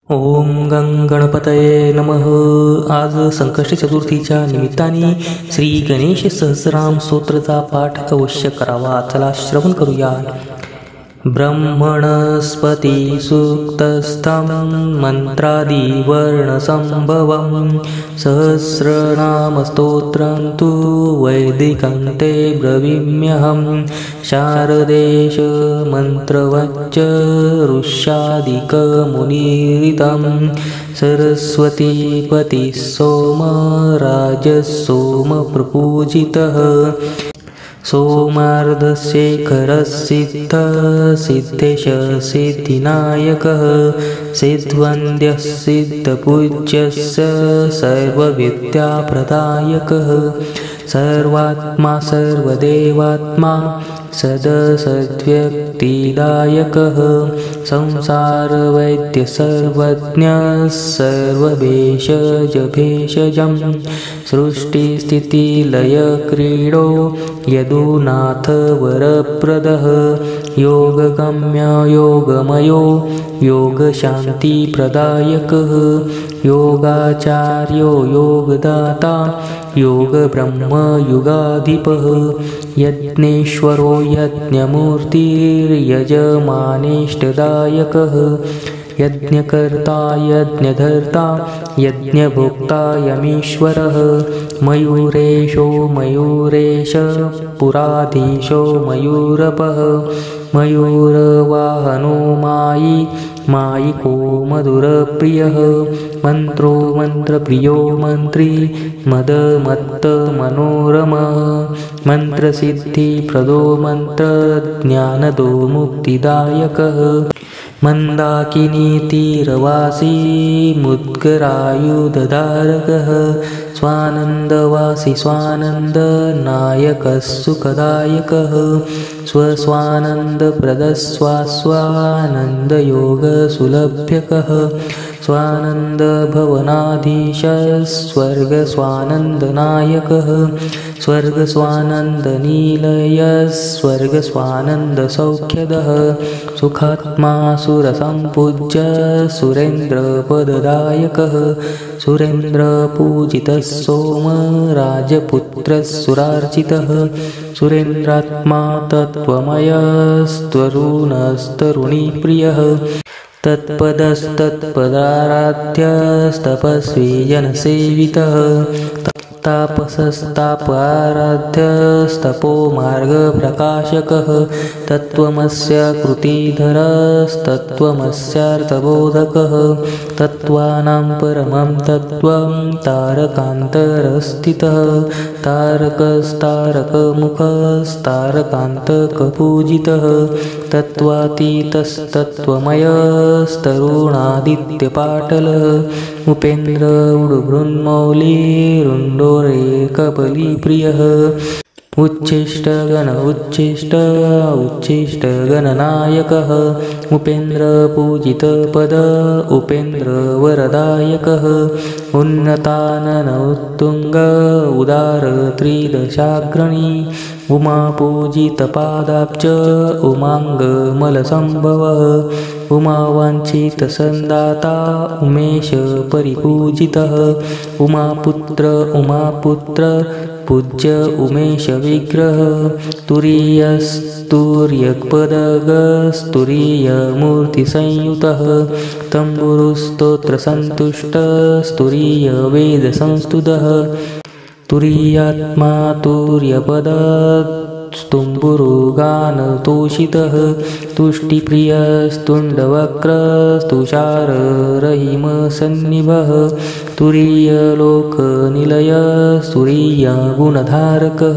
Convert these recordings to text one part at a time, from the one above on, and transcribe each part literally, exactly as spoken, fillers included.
ओम गं गणपतये नमः। आज संकष्टी चतुर्थीच्या निमित्ताने श्री गणेश सहस्रनाम स्तोत्राचा पाठ अवश्य करावा। चला श्रवण करूया। ब्रह्मणस्पति सूक्तस्थं मंत्रादिवर्णसंभवं सहस्रनामस्तोत्रं तु वैदिकं ते ब्रवीम्यहं। शारदेश मंत्रवच्च ऋष्यादिकमुनीरितं सरस्वतीपति सोम राजसोम प्रपूजितः। सोमार्धशेखरसिद्ध सिद्धेश सिद्धिनायकः सिद्ध्वन्द्यः सिद्धपूज्यस्य सर्वविद्याप्रदायकः सर्वात्मा सर्वदेवात्मा सदसद्व्यक्तिदायकः संसारवैद्य सर्वज्ञः सर्वभेषजभेषजं सृष्टिस्थितिलयक्रीडो यदुनाथ वरप्रदः योगगम्य योगमयो योगशान्तिप्रदायकः योगाचार्यो योगदाता योगब्रह्म युगाधिपः यज्ञेश्वरो यज्ञमूर्तिर्यजमानेष्टदायकः यज्ञकर्ता यज्ञधर्ता यज्ञभोक्ता यमीश्वरः मयूरेशो मयूरेश पुराधीशो मयूरपः मयूरवाहनो मायी मायिको मधुरप्रियः मन्त्रो मन्त्रप्रियो मन्त्री मदमत्त मनोरमः मन्त्रसिद्धिप्रदो मन्त्रज्ञानदो मुक्तिदायकः मन्दाकिनीतीरवासी मुद्गरायुधधारकः स्वानन्दवासी स्वानन्दनायकः सुखदायकः स्वस्वानन्दप्रदस्वास्वानन्दयोगसुलभ्यकः स्वानन्दभवनाधीशः स्वर्गस्वानन्दनायकः स्वर्गस्वानन्दनीलयः स्वर्गस्वानन्दसौख्यदः सुखात्मा सुरसम्पूज्य सुरेन्द्रपददायकः सुरेन्द्रपूजितः सोम राजपुत्रः सुरार्चितः सुरेन्द्रात्मा तत्त्वमयस्तरुणस्तरुणीप्रियः तत्पदस्तत्पदाराध्यस्तपस्वी जनसेवितः तापसस्तापाराध्यस्तपो मार्गप्रकाशकः तत्त्वमस्य कृतिधरस्तत्त्वमस्यार्थबोधकः तत्त्वानां परमं तत्त्वं तारकान्तरस्थितः तारकस्तारकमुखस्तारकान्तकपूजितः तत्त्वातीतस्तत्त्वमयस्तरुणादित्यपाटलः उपेन्द्र उडुबृन्मौलिरुण्डोरेकबलिप्रियः उच्छिष्टगण उच्छिष्ट उच्छिष्टगणनायकः उपेन्द्रपूजितपद उपेन्द्रवरदायकः उन्नतानन उत्तुंग उदार त्रिदशाग्रणी उमापूजितपादाब्ज उमाङ्गमलसम्भवः उमावाञ्छितसन्दाता उमेश परिपूजितः उमापुत्र उमापुत्र पूज्य उमेश विग्रह तुरीयस्तूर्यपदगस्तुरीयमूर्तिसंयुतः तम्बुरुस्तोत्रसन्तुष्ट स्तुरीयवेदसंस्तुतः तुरीयात्मा तुर्यपद स्तुम्बुरुगानतोषितः तुष्टिप्रियस्तुण्डवक्रस्तुषाररहिमसन्निभः तुरीयलोकनिलयः तुरीयगुणधारकः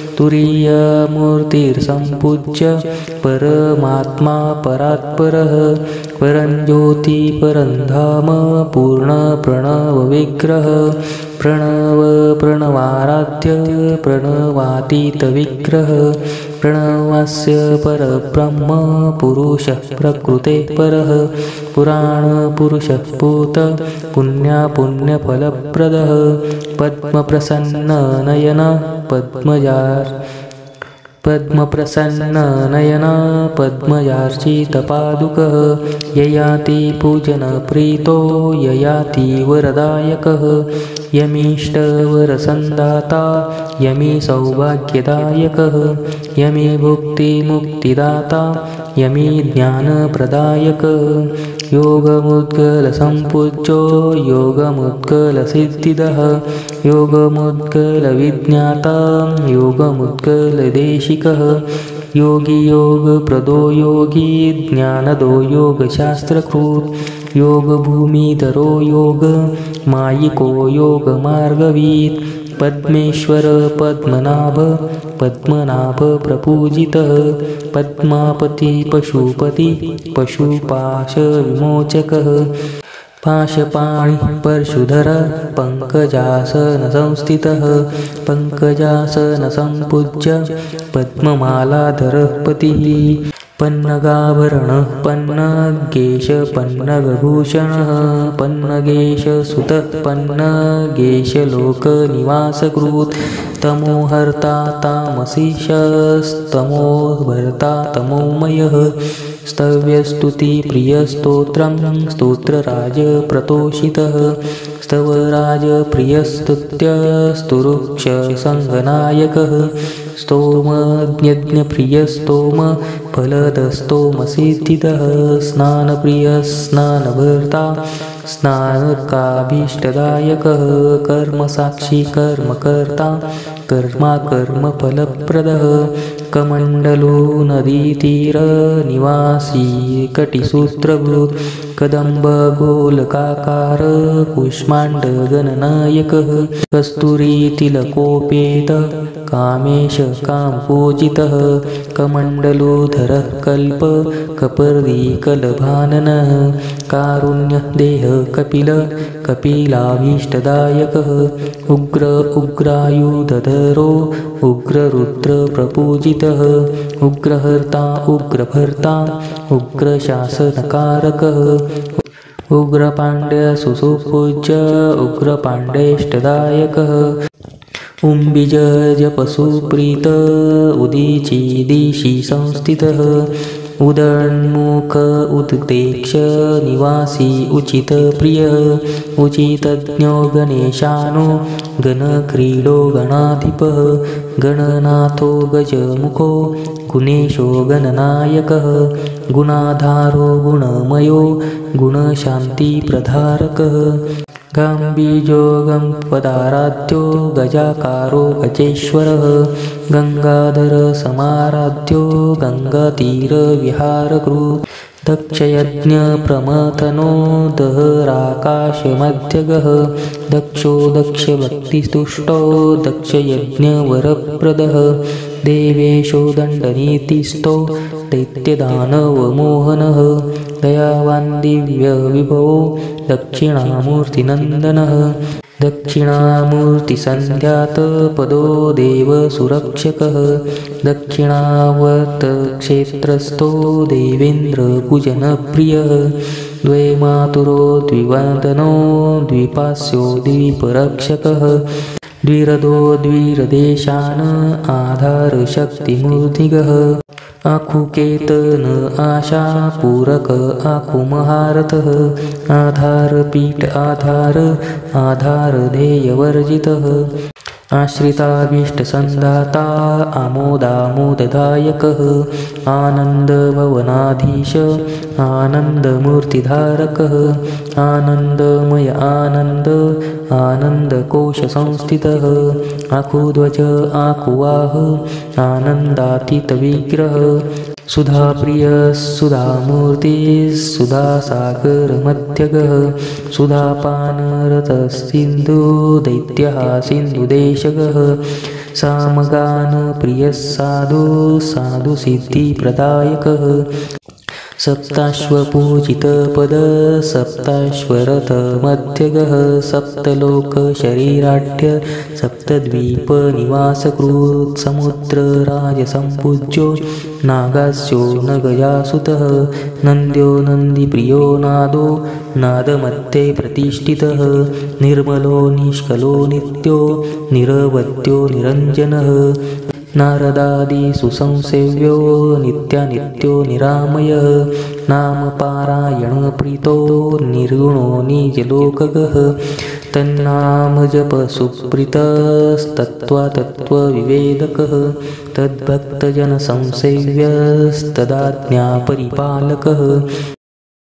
तुरीयमूर्तिर्सम्पूज्य परमात्मा परात्परः परञ्ज्योति परन्धाम पूर्णप्रणवविग्रह प्रणव प्रणवाराध्य प्रणवातीतविग्रह प्रणवस्य परब्रह्म पुरुषः प्रकृतेः परः पुराणपुरुषः पूत पुण्यापुण्यफलप्रदः पद्मप्रसन्ननयन पद्मजार पद्मप्रसन्ननयना पद्मजार्चितपादुकः ययाति पूजनप्रीतो ययाति वरदायकः यमीष्टवरसन्दाता यमी सौभाग्यदायकः यमी भुक्तिमुक्तिदाता यमी ज्ञानप्रदायकः योगमुद्गलसम्पूज्यो योगमुद्गलसिद्धिदः योगमुद्गलविज्ञाता योगमुद्गलदेशिकः योगी योगप्रदो योगी ज्ञानदो योगशास्त्रकृत् योगभूमिधरो योग मायिको योगमार्गवीत् पद्मेश्वर पद्मनाभ पद्मनाभ प्रपूजितः पद्मापति पशुपति पशुपाशविमोचकः पाशपाणि परशुधर पंकजासनसंस्थितः पंकजासनसंपूज्य पद्ममालाधरः पतिः पन्नगाभरणः पन्नगेश पन्नगभूषणः पन्नगेशसुतः पन्नगेशलोकनिवासकृत् तमोहर्ता तामसीशस्तमोभर्ता तमोमयः स्तव्यस्तुतिप्रियस्तोत्रं स्तोत्रराजप्रतोषितः स्तवराजप्रियस्तुत्यस्तुरुक्षसङ्गनायकः स्तोमज्ञप्रियस्तोम फलदस्तोमसिद्धितः स्नानप्रियस्नानभर्ता स्नानकाभीष्टदायकः कर्मसाक्षी कर्मकर्ता कर्मा कर्मफलप्रदः कमण्डलो नदीतीरनिवासी कटिसूत्रभृत् कदम्बगोलकाकार कूष्माण्डगणनायकः कस्तूरीतिलकोपेत कामेश कामपूजितः कमण्डलोधरः कल्प कपर्दीकलभाननः कारुण्यदेह कपिल कपिलाभीष्टदायकः उग्र उग्रायुधधरो उग्ररुद्रप्रपूजितः उग्रहर्ता उग्रभर्ता उग्रशासनकारकः उग्रपाण्ड्यसुसुपूज्य उग्रपाण्डेष्टदायकः उम्बिजजपसुप्रीत उदीचीदिशि संस्थितः उदन्मुख उद्देक्ष निवासी उचितप्रियः उचितज्ञो गणेशानो गणक्रीडो गणाधिपः गणनाथो गजमुखो गुणेशो गणनायकः गुणाधारो गुणमयो गुणशान्तिप्रधारकः गाम्बीजो गङ्पदाराध्यो गजाकारो गजेश्वरः गङ्गाधर समाराध्यो गङ्गातीरविहारकृत् दक्षयज्ञप्रमथनो दहराकाशमध्यगः दक्षो दक्षभक्तिस्तुष्टो दक्षयज्ञवरप्रदः देवेशो दण्डनीतिस्थो दैत्यदानवमोहनः दयावान् दिव्यविभवो दक्षिणामूर्तिनन्दनः दक्षिणामूर्तिसन्ध्यातपदो देवसुरक्षकः दक्षिणावर्तक्षेत्रस्थो देवेन्द्रपूजनप्रियः द्वैमातुरो द्विवदनो द्विपास्यो द्विपरक्षकः द्विरदो द्विरदेशान आधारशक्तिमूर्तिगः आखुकेतन आशा पूरक आखुमहारतः आधारपीठ आधार आधारधेयवर्जितः आश्रिताभीष्टसन्धाता आमोदामोददायकः आनन्दभवनाधीश आनन्दमूर्तिधारकः आनन्दमय आनन्द आनन्दकोशसंस्थितः आकुध्वज आकुवाह आनन्दातीतविग्रह सुधाप्रिय सुधामूर्तिः सुधासागरमध्यगः सुधापानरतसिन्धु दैत्यः सिन्धुदेशगः सामगानप्रियः साधु साधुसिद्धिप्रदायकः सप्ताश्वपूजितपद सप्ताश्वरथमध्यगः सप्तलोकशरीराढ्य सप्तद्वीपनिवासकृत् समुद्रराजसम्पूज्यो नागास्यो नगजासुतः नन्द्यो नन्दिप्रियो नादो नादमध्ये प्रतिष्ठितः निर्मलो निष्कलो नित्यो निरवद्यो निरञ्जनः नारदादि सुसंसेव्यो नित्यानित्यो निरामयः नामपारायणप्रीतो निर्गुणो निजलोकगः तन्नामजपसुप्रीतस्तत्त्वा तत्त्वविवेदकः तद्भक्तजनसंसेव्यस्तदाज्ञापरिपालकः